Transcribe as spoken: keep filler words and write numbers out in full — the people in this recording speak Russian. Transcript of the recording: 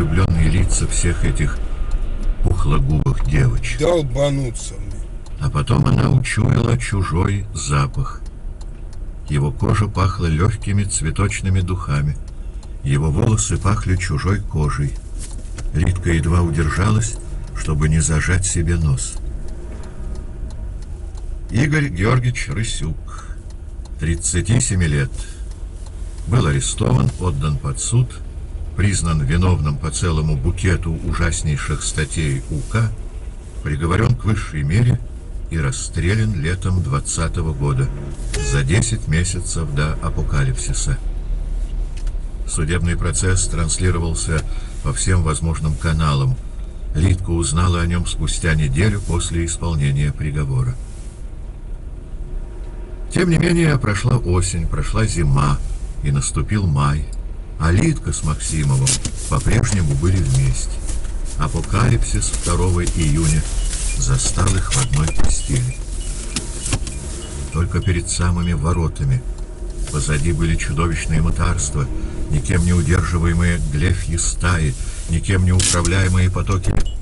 влюбленные лица всех этих пухлогубых девочек. Долбануться мне. А потом она учуяла чужой запах. Его кожа пахла легкими цветочными духами. Его волосы пахли чужой кожей. Лидка едва удержалась, чтобы не зажать себе нос. Игорь Георгиевич Рысюк, тридцати семи лет, был арестован, отдан под суд, признан виновным по целому букету ужаснейших статей УК, приговорен к высшей мере и расстрелян летом двадцатого года за десять месяцев до апокалипсиса. Судебный процесс транслировался по всем возможным каналам. Лидка узнала о нем спустя неделю после исполнения приговора. Тем не менее, прошла осень, прошла зима, и наступил май, а Лидка с Максимовым по-прежнему были вместе. Апокалипсис второго июня застал их в одной постели. Только перед самыми воротами позади были чудовищные мытарства, никем не удерживаемые глефьи стаи, никем не управляемые потоки